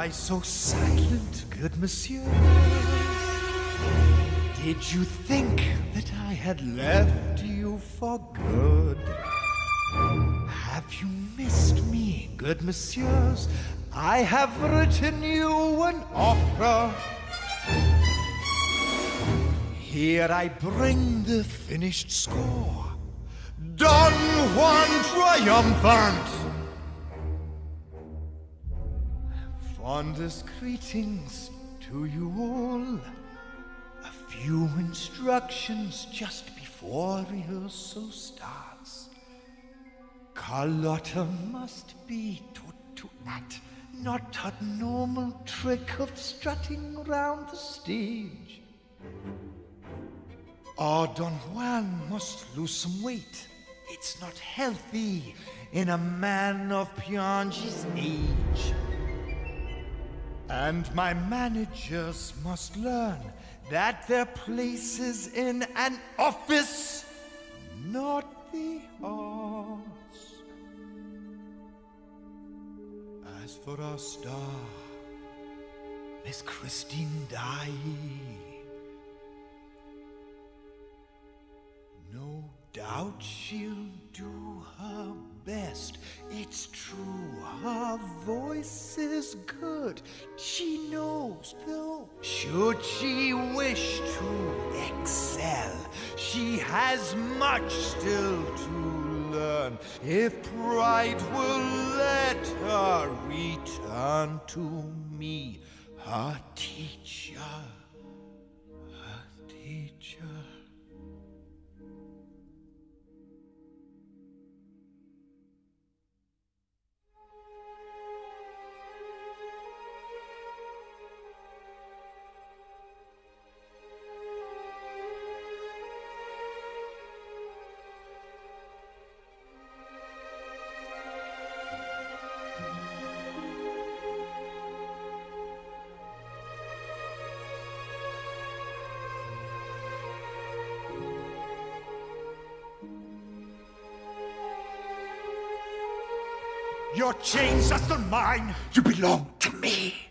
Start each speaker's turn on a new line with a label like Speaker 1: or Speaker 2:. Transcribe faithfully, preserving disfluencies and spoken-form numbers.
Speaker 1: Why so silent, good monsieur? Did you think that I had left you for good? Have you missed me, good messieurs? I have written you an opera. Here I bring the finished score. Don Juan triumphant. Fondest greetings to you all. A few instructions just before rehearsal starts. Carlotta must be taught to act, not a normal trick of strutting round the stage. Oh, Don Juan must lose some weight. It's not healthy in a man of Piangi's age. And my managers must learn that their place is in an office, not the arts. As for our star, Miss Christine Daae, no doubt she'll do her best. It's true, her voice is good. She knows, though, should she wish to excel, she has much still to learn. If pride will let her return to me, her teacher, her teacher. Your chains are still mine. You belong to me.